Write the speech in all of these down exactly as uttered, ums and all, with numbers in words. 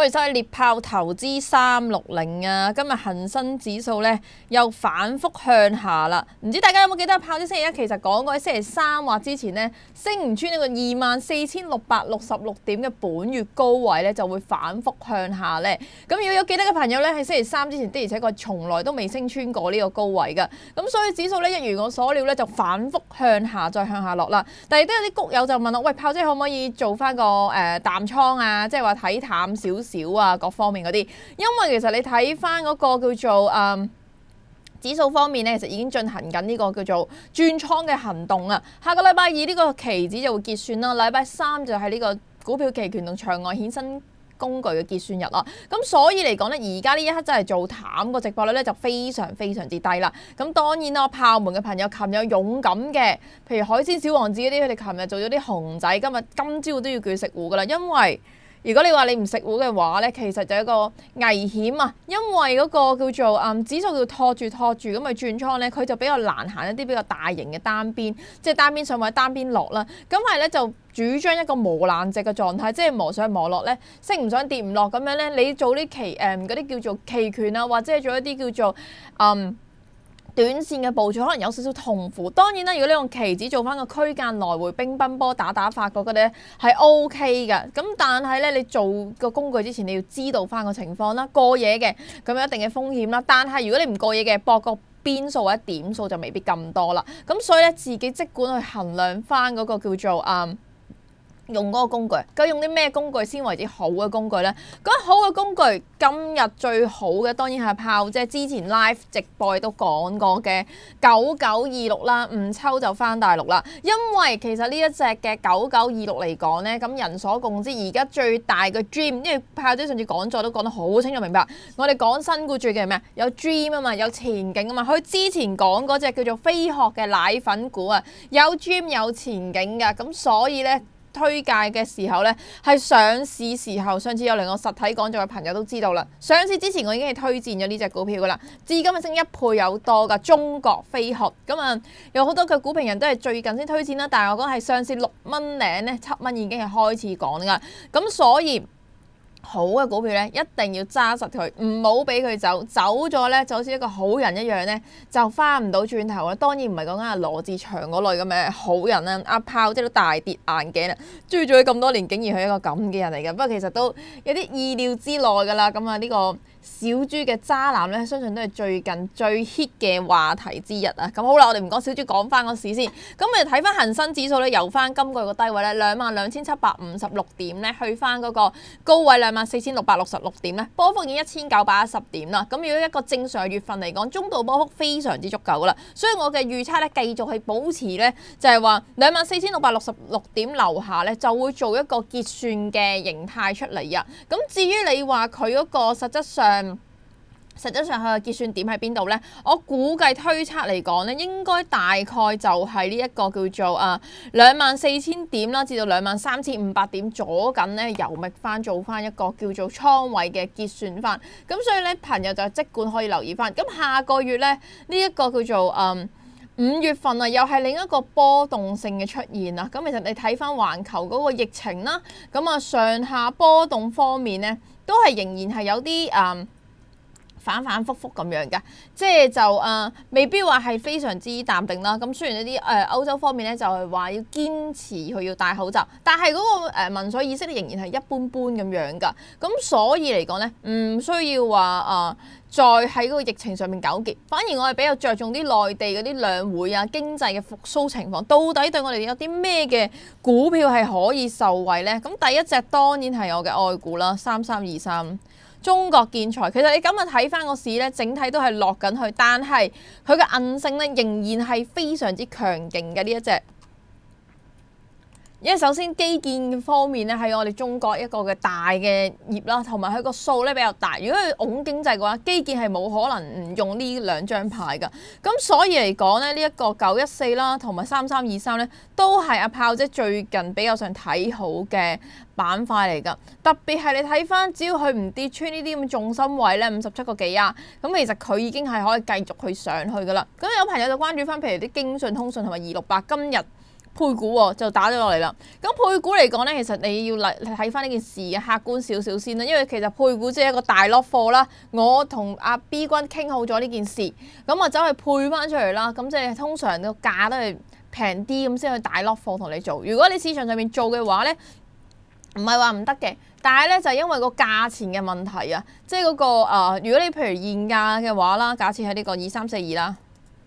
迎收睇獵豹投資三六零啊！今日恒生指數咧又反覆向下啦，唔知大家有冇記得豹啲星期一其實講過喺星期三或之前咧升唔穿呢個二萬四千六百六十六點嘅本月高位咧就會反覆向下咧。咁如果有記得嘅朋友咧喺星期三之前的而且確從來都未升穿過呢個高位㗎，咁所以指數咧一如我所料咧就反覆向下再向下落啦。但係都有啲谷友就問我：喂，豹姐可唔可以做翻個誒、呃、淡倉啊？即係話睇淡少少。少啊，各方面嗰啲，因為其實你睇翻嗰個叫做誒、嗯、指數方面咧，其實已經進行緊呢個叫做轉倉嘅行動啊。下個禮拜二呢個期指就會結算啦，禮拜三就係呢個股票期權同場外衍生工具嘅結算日啦。咁所以嚟講咧，而家呢一刻真係做淡個直播率咧就非常非常之低啦。咁當然啦，豹門嘅朋友琴日勇敢嘅，譬如海鮮小王子嗰啲，佢哋琴日做咗啲熊仔，今日今朝都要叫佢食糊噶啦，因為如果你話你唔食糊嘅話咧，其實就係一個危險啊，因為嗰個叫做嗯指數要拖住拖住咁去轉倉咧，佢就比較難行一啲比較大型嘅單邊，即係單邊上或者單邊落啦。咁係咧就主張一個磨爛蓆嘅狀態，即係磨上磨落咧，升唔上跌唔落咁樣咧。你做啲期誒嗰啲叫做期權啊，或者係做一啲叫做嗯。短線嘅部署可能有少少痛苦，當然啦，如果你用期指做翻個區間來回乒乓波打打法嗰個咧係 O K 嘅，咁但係咧你做個工具之前你要知道翻個情況啦，過夜嘅咁有一定嘅風險啦，但係如果你唔過夜嘅，博個邊數或者點數就未必咁多啦，咁所以咧自己即管去衡量翻嗰個叫做嗯。用嗰個工具，究竟用啲咩工具先為之好嘅工具呢？嗰好嘅工具，今日最好嘅當然係豹姐之前 live 直播亦都講過嘅九九二六啦，唔抽就翻大陸啦。因為其實呢一隻嘅九九二六嚟講呢，咁人所共知，而家最大嘅 dream， 因為豹姐上次講座都講得好清楚明白。我哋講新股最緊係咩？有 dream 啊嘛，有前景啊嘛。佢之前講嗰隻叫做飛鶴嘅奶粉股啊，有 dream 有前景㗎，咁所以呢。推介嘅時候呢，係上市時候，上次有嚟我實體講座嘅朋友都知道啦。上市之前我已經係推薦咗呢隻股票噶啦，至今係升一倍有多噶。中國飛鶴咁啊，有好多嘅股評人都係最近先推薦啦，但係我講係上市六蚊零呢，七蚊已經係開始講噶，咁所以。好嘅股票咧，一定要揸實佢，唔好俾佢走。走咗咧，就好似一個好人一樣咧，就翻唔到轉頭啦。當然唔係講緊阿羅志祥嗰類咁嘅好人啦，阿豹即係都大跌眼鏡啦，追咗佢咁多年，竟然係一個咁嘅人嚟嘅。不過其實都有啲意料之內㗎啦。咁啊，呢個小豬嘅渣男咧，相信都係最近最 hit 嘅話題之一啊。咁好啦，我哋唔講小豬，講翻個市先。咁我哋睇翻恒生指數咧，由翻今個月個低位咧，兩萬兩千七百五十六點咧，去翻嗰個高位兩萬四千六百六十六點咧，波幅已經一千九百一十點啦。咁如果一個正常月份嚟講，中度波幅非常之足夠噶啦。所以我嘅預測咧，繼續係保持咧，就係話兩萬四千六百六十六點樓下咧，就會做一個結算嘅形態出嚟啊。咁至於你話佢嗰個實質上，實質上佢嘅結算點喺邊度呢？我估計推測嚟講咧，應該大概就係呢一個叫做啊兩萬四千點啦，至到兩萬三千五百點左緊咧，遊覓翻做翻一個叫做倉位嘅結算翻。咁所以咧，朋友就即管可以留意翻。咁下個月咧，呢、這、一個叫做嗯五月份啊，又係另一個波動性嘅出現啦。咁其實你睇翻環球嗰個疫情啦，咁啊上下波動方面咧，都係仍然係有啲嗯。反反覆覆咁樣嘅，即係就誒、呃、未必話係非常之淡定啦。咁雖然一啲誒歐洲方面咧就係話要堅持佢要戴口罩，但係嗰個誒民粹意識咧仍然係一般般咁樣㗎。咁所以嚟講咧，唔需要話啊、呃、再喺嗰個疫情上面糾結，反而我係比較着重啲內地嗰啲兩會啊經濟嘅復甦情況，到底對我哋有啲咩嘅股票係可以受惠咧？咁第一隻當然係我嘅愛股啦，三三二三。中國建材，其實你今日睇翻個市咧，整體都係落緊去，但係佢嘅韌性咧仍然係非常之強勁嘅呢一隻。因為首先基建方面咧係我哋中國一個嘅大嘅業啦，同埋佢個數咧比較大。如果佢拱經濟嘅話，基建係冇可能唔用呢兩張牌㗎。咁所以嚟講咧，呢、這、一個九一四啦，同埋三三二三咧，都係阿豹姐最近比較上睇好嘅板塊嚟㗎。特別係你睇翻，只要佢唔跌穿呢啲咁重心位咧，五十七個幾啊，咁其實佢已經係可以繼續去上去㗎啦。咁有朋友就關注翻，譬如啲京信通訊同埋二六八今日配股喎，就打咗落嚟啦。咁配股嚟講咧，其實你要嚟睇翻呢件事嘅客觀少少先啦，因為其實配股即係一個大 lot 貨啦。我同阿 B 君傾好咗呢件事，咁啊走去配翻出嚟啦。咁即係通常個價都係平啲咁先去大 lot 貨同你做。如果你市場上面做嘅話咧，唔係話唔得嘅，但係咧就係因為個價錢嘅問題啊，即係嗰個誒，如果你譬如現價嘅話啦，假設係呢個二三四二啦。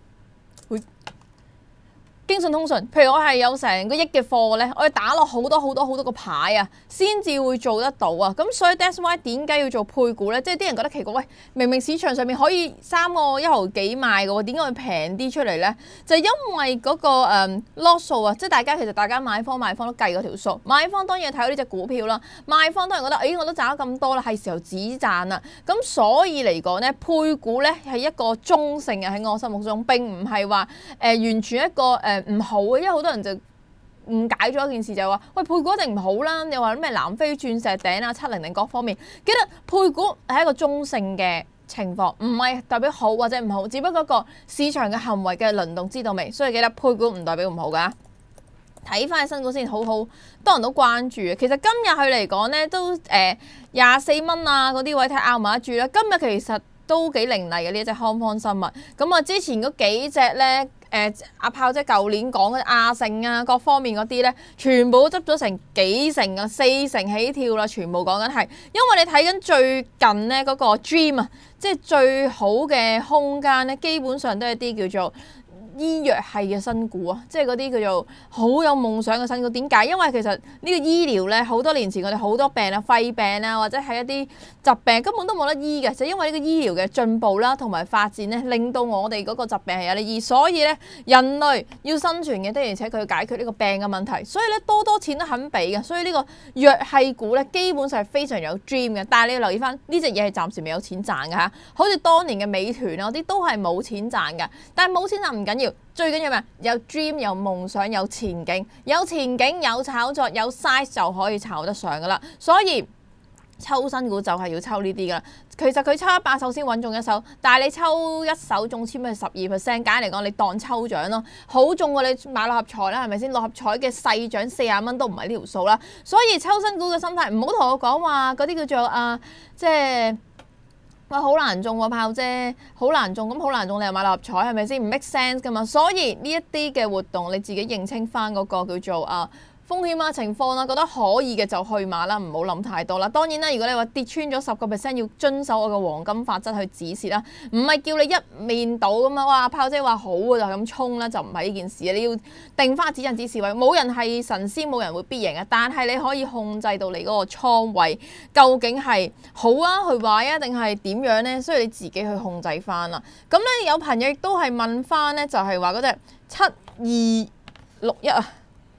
京信通訊，譬如我係有成個億嘅貨咧，我要打落好多好多好多個牌啊，先至會做得到啊。咁所以 that's why 點解要做配股咧？即係啲人覺得奇怪，喂，明明市場上面可以三個一毫幾賣嘅喎，點解會平啲出嚟咧？就係因為嗰、那個誒 loss 數啊，即係大家其實大家買方賣方都計嗰條數，買方當然睇到呢隻股票啦，賣方當然覺得，誒、哎、我都賺咗咁多啦，係時候止賺啦。咁所以嚟講咧，配股咧係一個中性嘅喺我心目中，並唔係話誒完全一個誒。呃唔好嘅，因為好多人就誤解咗一件事，就係話喂，配股一定唔好啦。你話咩南非鑽石頂啊、七零零各方面，記得配股係一個中性嘅情況，唔係代表好或者唔好，只不過個市場嘅行為嘅輪動知道未？所以記得配股唔代表唔好噶。睇翻新股先，好好多人都關注嘅。其實今日佢嚟講咧都誒廿四蚊啊嗰啲位睇拗埋一注啦。今日其實都幾凌厲嘅呢隻康方生物。咁啊，之前嗰幾隻咧。誒阿炮姐舊年講嘅亞盛啊，各方面嗰啲咧，全部都執咗成幾成啊，四成起跳啦，全部講緊係，因為你睇緊最近咧嗰個 Dream 啊，即係最好嘅空間咧，基本上都係啲叫做醫藥系嘅新股啊，即係嗰啲叫做好有夢想嘅新股。點解？因為其實呢個醫療咧，好多年前我哋好多病啊，肺病啊，或者係一啲疾病根本都冇得醫嘅，就因為呢個醫療嘅進步啦，同埋發展咧，令到我哋嗰個疾病係有得醫。所以咧，人類要生存嘅，的而且確要解決呢個病嘅問題。所以咧，多多錢都肯俾嘅。所以呢個藥系股咧，基本上係非常有 dream 嘅。但係你要留意翻呢隻嘢係暫時未有錢賺嘅嚇，好似當年嘅美團啊嗰啲都係冇錢賺嘅。但係冇錢賺唔緊要。最緊要咩？有 dream 有夢想有前景，有前景有炒作有 size 就可以炒得上噶啦。所以抽新股就係要抽呢啲噶啦。其實佢抽一百手先穩中一手，但係你抽一手中籤係十二 percent， 簡單嚟講你當抽獎咯，好中過你買六合彩啦，係咪先？六合彩嘅細獎四十蚊都唔係呢條數啦。所以抽新股嘅心態唔好同我講話嗰啲叫做啊，即係。哇，好難中喎，炮姐，好難中，咁好難中，你又買六合彩係咪先？唔 make sense 噶嘛，所以呢一啲嘅活動你自己認清翻嗰個叫做啊風險啊情況啦，覺得可以嘅就去買啦，唔好諗太多啦。當然啦，如果你話跌穿咗十個 percent，要遵守我嘅黃金法則去止蝕啦，唔係叫你一面倒咁啊！哇，炮姐話好啊，就咁衝啦，就唔係呢件事。你要定翻止賺止蝕位，冇人係神仙，冇人會必贏嘅。但係你可以控制到你嗰個倉位究竟係好啊，去壞啊，定係點樣咧？需要你自己去控制翻啦。咁咧有朋友亦都係問翻咧，就係話嗰隻七二六一啊。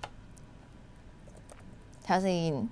睇下先，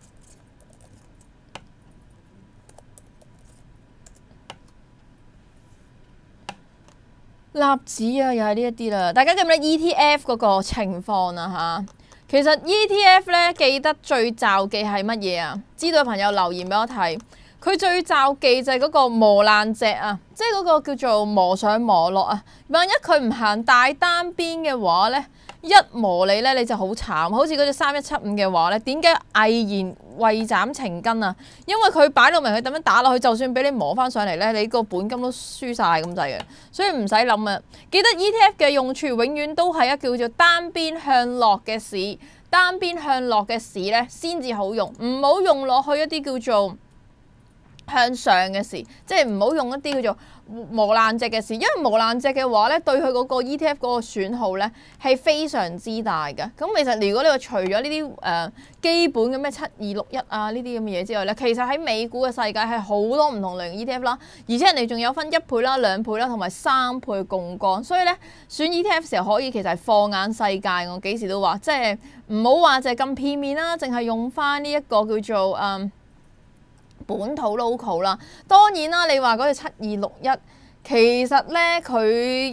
納指啊，又係呢一啲啦。大家記唔記得 E T F 嗰個情況啊？嚇，其實 E T F 咧記得最罩忌係乜嘢啊？知道嘅朋友留言俾我睇。佢最罩忌就係嗰個磨爛隻啊，即係嗰個叫做磨上磨落啊。萬一佢唔行大單邊嘅話咧，一磨你咧你就好慘，好似嗰隻三一七五嘅話咧，點解毅然為斬情根啊？因為佢擺到明佢咁樣打落去，就算俾你磨翻上嚟咧，你個本金都輸晒咁滯嘅，所以唔使諗啊！記得 E T F 嘅用處永遠都係一叫做單邊向落嘅市，單邊向落嘅市咧先至好用，唔好用落去一啲叫做向上嘅事，即係唔好用一啲叫做磨爛隻嘅事，因為磨爛隻嘅話咧，對佢嗰個 E T F 嗰個損耗咧係非常之大嘅。咁其實如果你話除咗呢啲誒基本嘅咩七二六一啊呢啲咁嘅嘢之外咧，其實喺美股嘅世界係好多唔同類型 E T F 啦，而且人哋仲有分一倍啦、兩倍啦同埋三倍槓桿，所以咧選 E T F 時候可以其實係放眼世界。我幾時都話，即係唔好話就係咁片面啦，淨係用翻呢一個叫做誒。嗯本土 local 啦，當然啦，你話嗰隻七二六一，其實咧佢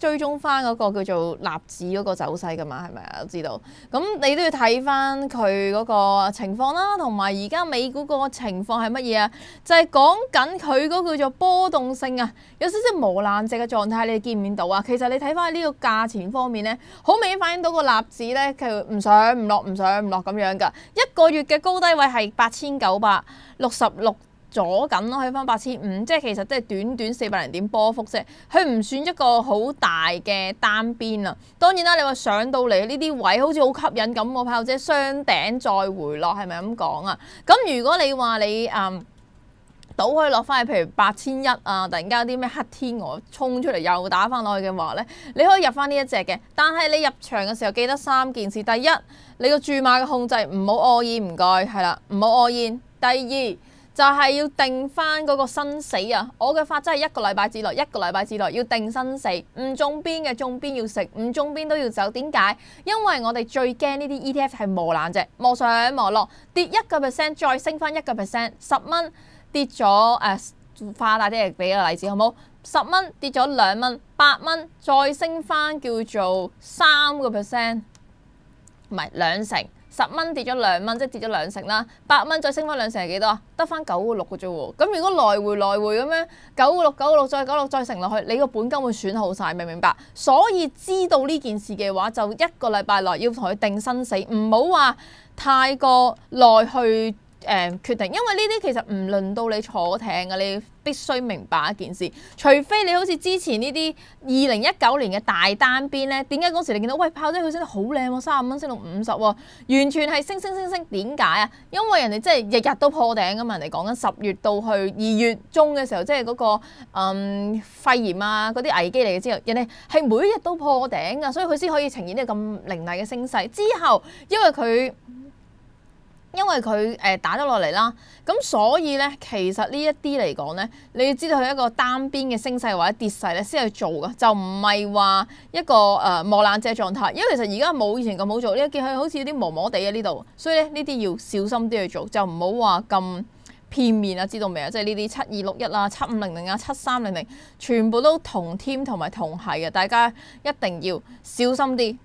追蹤翻嗰個叫做納指嗰個走勢噶嘛，係咪啊？知道。咁你都要睇翻佢嗰個情況啦，同埋而家美股個情況係乜嘢啊？就係講緊佢嗰個叫做波動性啊，有少少磨爛蓆嘅狀態，你見唔見到啊？其實你睇翻呢個價錢方面咧，好明顯反映到個納指咧，佢唔上唔落，唔上唔落咁樣噶。一個月嘅高低位係八千九百六十六。咗緊咯，去翻八千五，即係其實都係短短四百零點波幅啫，佢唔算一個好大嘅單邊啦。當然啦，你話上到嚟呢啲位好似好吸引咁喎，炮姐雙頂再回落係咪咁講啊？咁如果你話你嗯倒可以落翻去，譬如八千一啊，突然間有啲咩黑天鵝衝出嚟又打翻落去嘅話咧，你可以入翻呢一隻嘅。但係你入場嘅時候記得三件事：第一，你個注碼嘅控制唔好 all in，唔該，係啦，唔好 all in。第二，就係要定翻嗰個生死啊！我嘅法則係一個禮拜之內，一個禮拜之內要定生死，唔中邊嘅中邊要食，唔中邊都要走。點解？因為我哋最驚呢啲 E T F 係磨爛蓆，磨上磨落，跌一個 percent 再升翻一個 percent， 十蚊跌咗誒、呃，化大啲嚟俾個例子好冇？十蚊跌咗兩蚊，八蚊再升翻叫做三個 percent， 唔係兩成。十蚊跌咗兩蚊，即係跌咗兩成啦。八蚊再升翻兩成係幾多啊？得翻九個六嘅啫喎。咁如果來回來回咁樣，九個六、九個六再九六再乘落去，你個本金會損耗晒，明唔明白？所以知道呢件事嘅話，就一個禮拜內要同佢定生死，唔好話太過耐去。誒、呃、決定，因為呢啲其實唔輪到你坐艇嘅，你必須明白一件事，除非你好似之前呢啲二零一九年嘅大單邊咧，點解嗰時你見到喂炮姐佢升得好靚喎，三十蚊升到五十喎，完全係升升升升，點解啊？因為人哋真係日日都破頂㗎嘛，人哋講緊十月到去二月中嘅時候，即係嗰、那個、嗯、肺炎啊嗰啲危機嚟嘅之後，人哋係每一日都破頂㗎，所以佢先可以呈現呢個咁凌厲嘅升勢。之後因為佢因為佢誒打咗落嚟啦，咁所以咧，其實呢一啲嚟講咧，你要知道佢一個單邊嘅升勢或者跌勢咧，先去做嘅，就唔係話一個誒磨爛蓆狀態。因為其實而家冇以前咁好做，你見佢好似有啲磨磨地喺呢度，所以咧呢啲要小心啲去做，就唔好話咁片面啊，知道未啊？即係呢啲七二六一啊、七五零零啊、七三零零，全部都同天同埋同係嘅，大家一定要小心啲。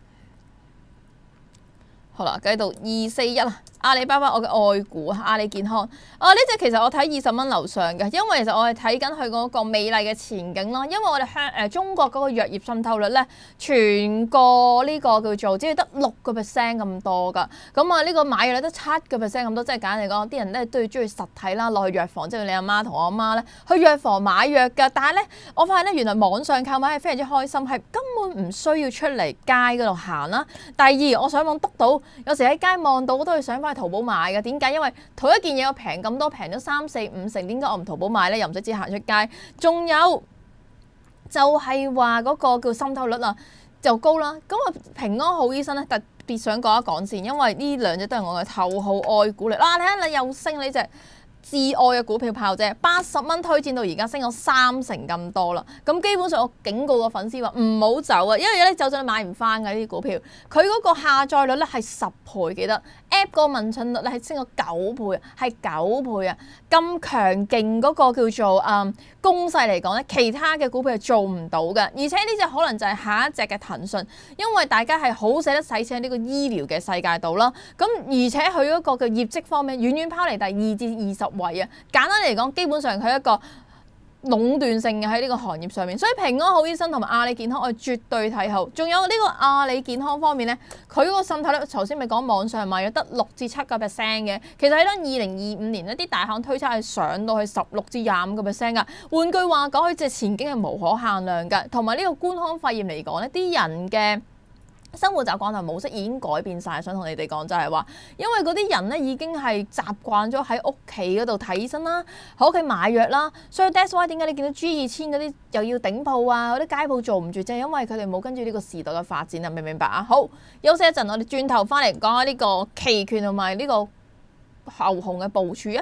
好啦，繼續二四一啊。阿里巴巴我嘅愛股啊，阿里健康啊，呢隻其實我睇二十蚊樓上嘅，因為其實我係睇緊佢嗰個美麗嘅前景咯。因為我哋香誒中國嗰個藥業滲透率咧，全個呢個叫做只係得六個 percent 咁多㗎。咁啊呢個買藥率得七個 percent 咁多，即係簡單嚟講，啲人咧都要中意實體啦，落去藥房，即係你阿媽同我阿媽咧去藥房買藥㗎。但係咧，我發現咧原來網上購買係非常之開心，係根本唔需要出嚟街嗰度行啦。第二，我上網篤到，有時喺街望到都係想翻去淘寶買嘅，點解？因為同一件嘢我平咁多，平咗三四五成，點解我唔淘寶買咧？又唔使自己行出街。仲有就係話嗰個叫滲透率啊，就高啦。咁啊，平安好醫生咧特別想講一講先，因為呢兩隻都係我嘅頭號愛股嚟。嗱、啊，睇下你又升呢隻至愛嘅股票炮啫，八十蚊推薦到而家升咗三成咁多啦。咁基本上我警告個粉絲話唔好走啊，因為咧走咗你買唔翻嘅呢啲股票。佢嗰個下載率咧係十倍，記得 App 個問診率咧係升咗九倍啊，係九倍啊！咁強勁嗰個叫做誒攻勢嚟講咧，其他嘅股票係做唔到嘅。而且呢隻可能就係下一隻嘅騰訊，因為大家係好捨得使錢喺呢個醫療嘅世界度啦。咁而且佢嗰個嘅業績方面遠遠拋離第二至二十位啊！簡單嚟講，基本上佢一個壟斷性嘅喺呢個行業上面，所以平安好醫生同埋阿里健康我絕對睇好。仲有呢個阿里健康方面咧，佢嗰個滲透率頭先咪講網上賣咗得六至七個 percent 嘅，其實喺當二零二五年呢啲大行推測係上到去十六至廿五個 percent 噶。換句話講，佢隻前景係無可限量㗎。同埋呢個冠康肺炎嚟講呢啲人嘅生活習慣同模式已經改變晒，想同你哋講就係話，因為嗰啲人咧已經係習慣咗喺屋企嗰度睇醫生啦，喺屋企買藥啦，所以 that's why 點解你見到 G 二千嗰啲又要頂鋪啊，嗰啲街鋪做唔住，就係因為佢哋冇跟住呢個時代嘅發展啊，明唔明白啊？好，休息一陣，我哋轉頭翻嚟講下呢個期權同埋呢個後熊嘅部署啊！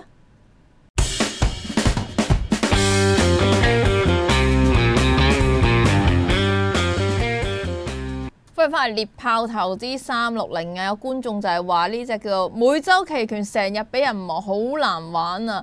歡迎翻嚟獵豹投資三六零啊！有觀眾就係話呢隻叫做每週期權成日俾人磨，好難玩啊！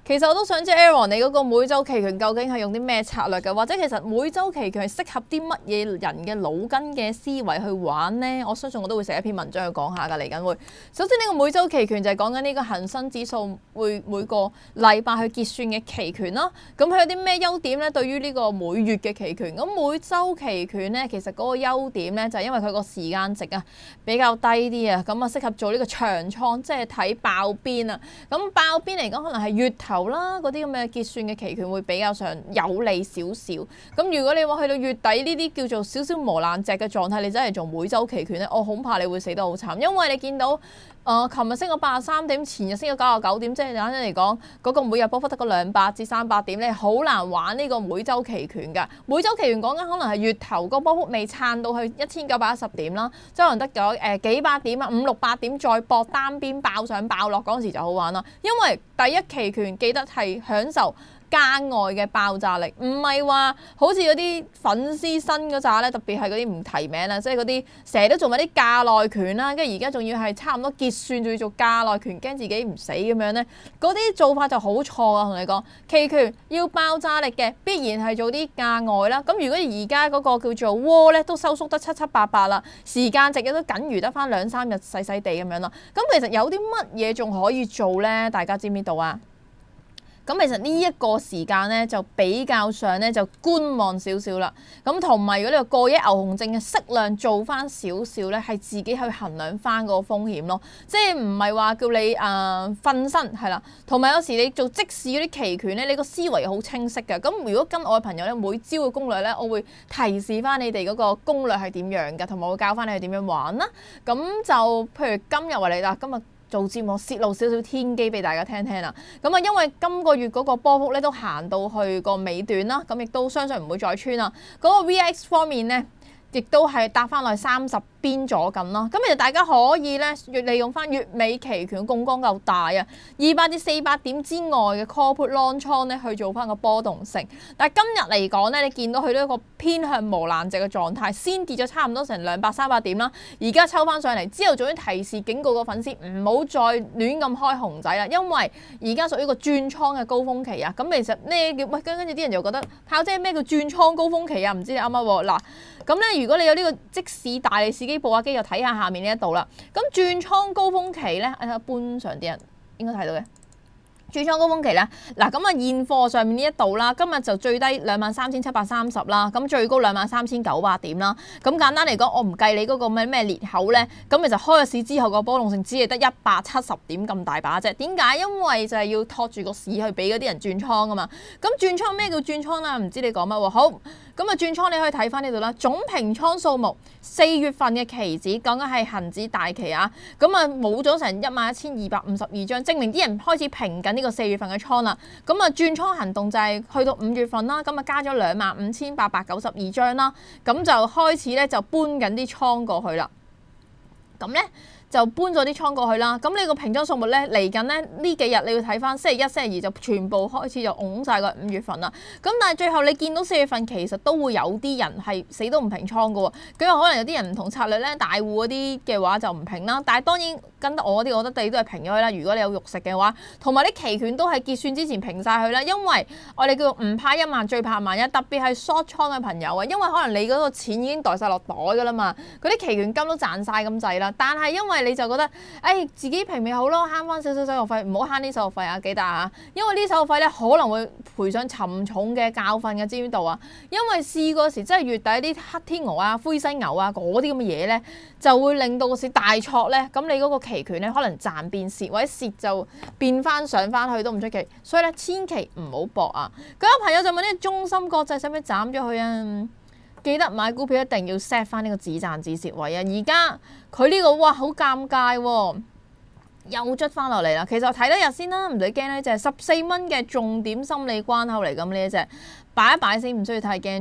其實我都想知 Aaron 你嗰個每週期權究竟係用啲咩策略嘅，或者其實每週期權係適合啲乜嘢人嘅腦筋嘅思維去玩呢？我相信我都會寫一篇文章去講下㗎，嚟緊會。首先呢個每週期權就係講緊呢個恒生指數會每個禮拜去結算嘅期權啦。咁佢有啲咩優點呢？對於呢個每月嘅期權，咁每週期權呢，其實嗰個優點呢，就係因為佢個時間值啊比較低啲啊，咁啊適合做呢個長倉，即係睇爆邊啊。咁爆邊嚟講，可能係月頭啦，嗰啲咁嘅結算嘅期權會比較上有利少少。咁如果你話去到月底呢啲叫做少少磨爛蓆嘅狀態，你真係做每週期權咧，我恐怕你會死得好慘，因為你見到誒琴日升咗八十三點，前日升咗九十九點，即係簡單嚟講，嗰、那個每日波幅得個兩百至三百點咧，好難玩呢個每週期權㗎。每週期權講緊可能係月頭個波幅未撐到去一千九百一十點啦，即係可能得咗誒幾百點啊，五六百點再搏單邊爆上爆落嗰陣時就好玩啦，因為第一期權記得係享受價外嘅爆炸力，唔係話好似嗰啲粉絲新嗰扎咧，特別係嗰啲唔提名啊，即係嗰啲成日都做埋啲價內權啦，跟住而家仲要係差唔多結算，仲要做價內權，驚自己唔死咁樣咧，嗰啲做法就好錯啊！同你講，期權要爆炸力嘅，必然係做啲價外啦。咁如果而家嗰個叫做窩咧，都收縮得七七八八啦，時間值亦都僅餘得翻兩三日細細地咁樣啦。咁其實有啲乜嘢仲可以做咧？大家知唔知道啊？咁其實呢一個時間咧就比較上咧就觀望少少啦。咁同埋如果你話過夜牛熊證嘅適量做翻少少咧，係自己去衡量翻個風險咯。即係唔係話叫你誒瞓身係啦。同埋有時你做即市嗰啲期權咧，你個思維好清晰嘅。咁如果跟我嘅朋友咧，每朝嘅攻略咧，我會提示翻你哋嗰個攻略係點樣嘅，同埋會教翻你哋點樣玩啦。咁就譬如今日為例啦，今日做節目泄露少少天機俾大家聽聽啦，咁啊因為今個月嗰個波幅咧都行到去個尾段啦，咁亦都相信唔會再穿啦。嗰個 V X 方面咧，亦都係搭翻落去三十邊咗緊啦。咁其實大家可以咧，利用翻月尾期權槓桿夠大啊，二百至四百點之外嘅 call put long 倉咧去做翻個波動性。但係今日嚟講咧，你見到佢都一個偏向磨爛蓆嘅狀態，先跌咗差唔多成兩百三百點啦。而家抽翻上嚟之後，仲要提示警告個粉絲唔好再亂咁開熊仔啦，因為而家屬於個轉倉嘅高峰期啊。咁其實咩叫喂？跟跟住啲人就覺得炮姐咩叫轉倉高峰期啊？唔知你啱唔啱喎？嗱，咁咧如果你有呢個即市大利是機報下機，就睇下下面呢一度啦。咁轉倉高峰期咧，誒一般上啲人應該睇到嘅。轉倉高峰期咧，嗱咁啊現貨上面呢一度啦，今日就最低兩萬三千七百三十啦，咁最高兩萬三千九百點啦。咁簡單嚟講，我唔計你嗰個咩咩裂口咧，咁其實開咗市之後個波動性只係得一百七十點咁大把啫。點解？因為就係要托住個市去俾嗰啲人轉倉啊嘛。咁轉倉咩叫轉倉啊？唔知你講乜喎？好，咁啊轉倉你可以睇翻呢度啦。總平倉數目四月份嘅期指講緊係恆指大期啊，咁啊冇咗成一萬一千二百五十二張，證明啲人開始平緊呢個四月份嘅倉啦。咁啊轉倉行動就係去到五月份啦，咁啊加咗兩萬五千八百九十二張啦，咁就開始咧就搬緊啲倉過去啦。咁咧就搬咗啲倉過去啦。咁你個平倉數目咧嚟緊咧呢幾日你要睇翻星期一、星期二就全部開始就拱晒個五月份啦。咁但係最後你見到四月份其實都會有啲人係死都唔平倉嘅喎。咁又可能有啲人唔同策略咧，大戶嗰啲嘅話就唔平啦。但係當然跟得我嗰啲，我覺得你都係平咗佢啦。如果你有肉食嘅話，同埋啲期權都係結算之前平晒佢啦。因為我哋叫做唔怕一萬，最怕萬一，特別係 short 倉嘅朋友啊，因為可能你嗰個錢已經袋晒落袋㗎啦嘛，嗰啲期權金都賺晒咁滯啦。但係因為你就覺得，誒、哎、自己平咪好咯，慳翻少少手續費，唔好慳啲手續費啊，記得啊！因為呢手續費咧可能會賠上沉重嘅教訓嘅，知唔知道啊？因為試過時真係月底啲黑天鵝啊、灰犀牛啊嗰啲咁嘅嘢咧，就會令到個市大挫咧。咁你嗰個期權咧可能賺變蝕，或者蝕就變翻上翻去都唔出奇。所以咧千祈唔好搏啊！咁有朋友就問呢個中芯國際使唔使斬咗佢啊？記得買股票一定要 set 翻呢個止賺止蝕位啊！而家佢呢個哇好尷尬喎，又捽翻落嚟啦。其實我睇多日先啦，唔使驚呢隻十四蚊嘅重點心理關口嚟咁呢一隻，擺一擺先，唔需要太驚住。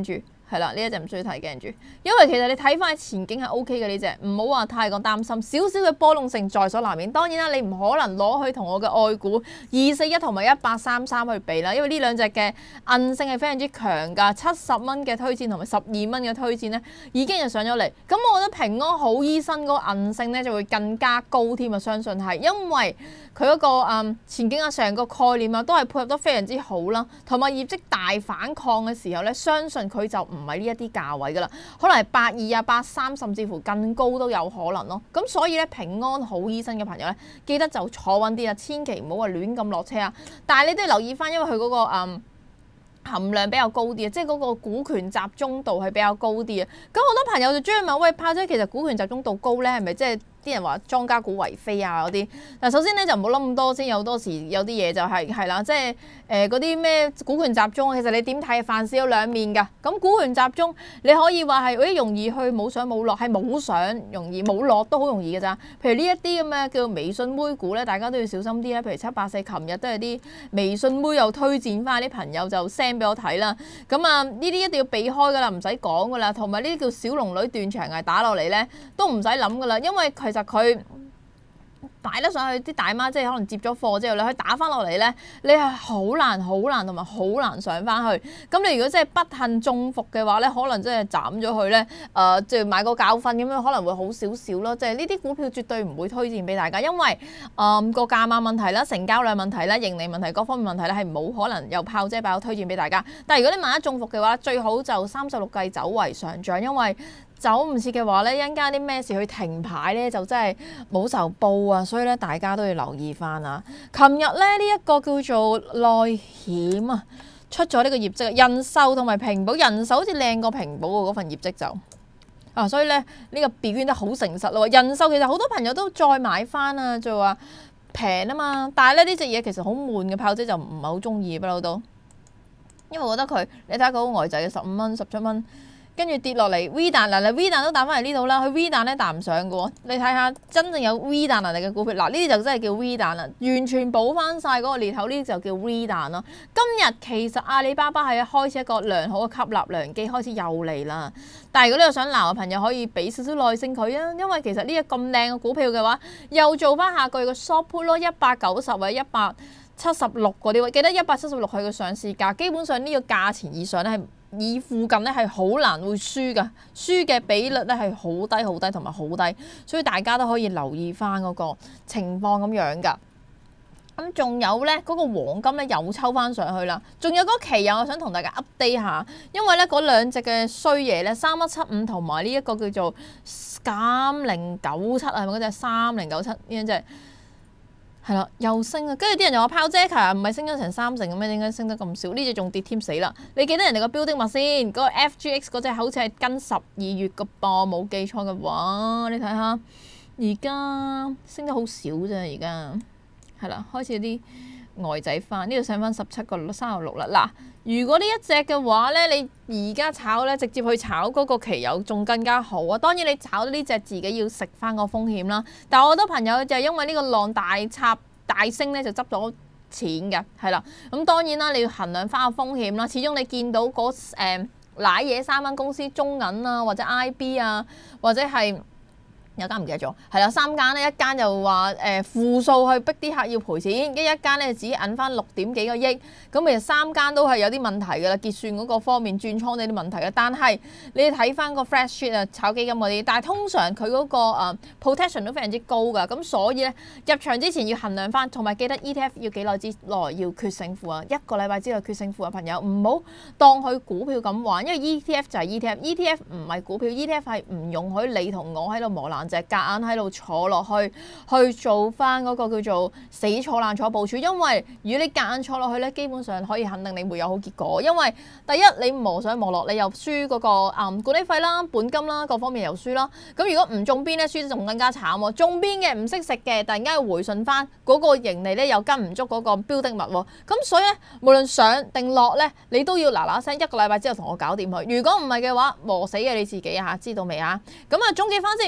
係啦，呢一隻唔需要睇驚住，因為其實你睇翻前景係 O K 嘅呢隻，唔好話太過擔心，少少嘅波動性在所難免。當然啦，你唔可能攞去同我嘅愛股二四一同埋一八三三去比啦，因為呢兩隻嘅韌性係非常之強㗎，七十蚊嘅推薦同埋十二蚊嘅推薦咧已經係上咗嚟。咁我覺得平安好醫生嗰個韌性咧就會更加高添啊，相信係因為佢嗰、嗰個、嗯、前景啊，成個概念啊都係配合得非常之好啦，同埋業績大反抗嘅時候咧，相信佢就唔係呢一啲價位噶啦，可能係八二啊、八三甚至乎更高都有可能咯。咁所以咧，平安好醫生嘅朋友咧，記得就坐穩啲啊，千祈唔好話亂咁落車啊。但係你都要留意翻，因為佢嗰、嗰個嗯含量比較高啲啊，即係嗰個股權集中度係比較高啲啊。咁好多朋友就中意問：喂，炮姐，其實股權集中度高咧，係咪即係？啲人話莊家股為非啊嗰啲，嗱首先咧就唔好諗咁多先，有多時有啲嘢就係係啦，即係誒嗰啲咩股權集中，其實你點睇？凡事有兩面㗎。咁股權集中你可以話係誒容易去冇上冇落，係冇上容易冇落都好容易㗎咋。譬如呢一啲咁嘅叫微信妹股咧，大家都要小心啲啦。譬如七八四，琴日都係啲微信妹又推薦翻啲朋友就 send 俾我睇啦。咁啊呢啲一定要避開㗎啦，唔使講㗎啦。同埋呢啲叫小龍女斷牆崖打落嚟咧，都唔使諗㗎啦，因為其實佢擺得上去啲大媽，即係可能接咗貨之後，你可以打翻落嚟咧，你係好難、好難同埋好難上翻去。咁你如果真係不幸中伏嘅話咧，可能真係斬咗佢咧，誒、呃，即係買個教訓咁樣，可能會好少少咯。即係呢啲股票絕對唔會推薦俾大家，因為誒個價碼問題啦、成交量問題啦、盈利問題各方面問題咧，係冇可能由炮姐爆推薦俾大家。但係如果你萬一中伏嘅話，最好就三十六計走為上漲，因為走唔切嘅話咧，一陣間啲咩事去停牌咧，就真係冇仇報啊！所以咧，大家都要留意翻啊！琴日咧呢一個叫做內險啊，出咗呢個業績，人壽同埋平保，人壽好似靚過平保喎嗰份業績就啊，所以咧呢個表現得好誠實咯。人壽其實好多朋友都再買翻啊，就話平啊嘛，但係咧呢隻嘢其實好悶嘅，炮姐就唔係好中意不嬲都，因為我覺得佢你睇下佢好呆仔嘅十五蚊、十七蚊。跟住跌落嚟 V 彈，嗱你 V 彈都彈翻嚟呢度啦，佢 V 彈咧彈唔上嘅喎，你睇下真正有 V 彈能力嘅股票，嗱呢啲就真係叫 V 彈啦，完全補翻晒嗰個裂口，呢啲就叫 V 彈咯。今日其實阿里巴巴係開始一個良好嘅吸納良機，開始又嚟啦。但係如果你有想鬧嘅朋友，可以俾少少耐性佢啊，因為其實呢個咁靚嘅股票嘅話，又做翻下個月嘅 short put 咯，一百九十或者一百七十六嗰啲位，記得一百七十六係個上市價，基本上呢個價錢以上咧係。以附近咧係好難會輸㗎，輸嘅比率咧係好低好低同埋好低，所以大家都可以留意翻嗰個情況咁樣㗎。咁仲有咧嗰個黃金咧又抽翻上去啦，仲有嗰期油我想同大家 update 下，因為咧嗰兩隻嘅衰嘢咧三一七五同埋呢一個叫做三零九七係咪嗰隻三零九七呢一隻？係啦，又升啊！跟住啲人又話炮姐其實唔係升咗成三成咁咩？點解升得咁少？呢隻仲跌添死啦！你記得人哋個標的物先，嗰、嗰個 F G X 嗰隻好似係跟十二月嘅噃，冇記錯嘅話，你睇下而家升得好少啫，而家係啦，開始有啲呆仔翻，呢度上翻十七個三十六啦。嗱，如果呢一隻嘅話咧，你而家炒咧，直接去炒嗰個期油仲更加好啊！當然你炒呢隻自己要食翻個風險啦。但係我好多朋友就係因為呢個浪大插大升咧，就執咗錢嘅，係啦。咁當然啦，你要衡量翻個風險啦。始終你見到嗰誒瀨嘢三間公司中銀啊，或者 I B 啊，或者係。有間唔記得咗，係啦，三間咧，一間就話誒負數去逼啲客要賠錢，一一間咧只銀翻六點幾個億，咁其實三間都係有啲問題㗎啦，結算嗰個方面轉倉呢啲問題嘅。但係你睇翻個 flash sheet 啊，炒基金嗰啲，但係通常佢嗰個誒 protection 都非常之高㗎，咁所以咧入場之前要衡量翻，同埋記得 E T F 要幾耐之內要決勝負啊，一個禮拜之內決勝負嘅朋友唔好當佢股票咁玩，因為 E T F 就係 E T F，E T F 唔係股票 ，E T F 係唔容許你同我喺度磨爛。就夾硬喺度坐落去，去做翻嗰個叫做死坐爛坐部署。因為如果你夾硬坐落去咧，基本上可以肯定你會有好結果。因為第一你磨上磨落，你又輸嗰個誒管理費啦、本金啦，各方面又輸啦。咁如果唔中邊咧，輸得仲更加慘喎。中邊嘅唔識食嘅，突然間要回順翻嗰個盈利咧，又跟唔足嗰個標的物喎。咁所以咧，無論上定落咧，你都要嗱嗱聲一個禮拜之後同我搞掂佢。如果唔係嘅話，磨死嘅你自己嚇，知道未啊？咁啊總結翻先，今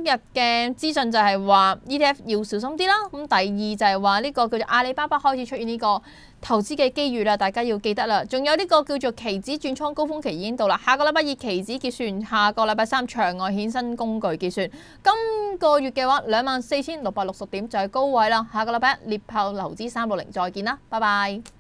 日嘅資訊就係話 E T F 要小心啲啦。咁第二就係話呢個叫做阿里巴巴開始出現呢個投資嘅機遇啦，大家要記得啦。仲有呢個叫做期指轉倉高峰期已經到啦，下個禮拜二期指結算，下個禮拜三場外衍生工具結算。今個月嘅話兩萬四千六百六十點就係高位啦。下個禮拜一獵豹投資三六零再見啦，拜拜。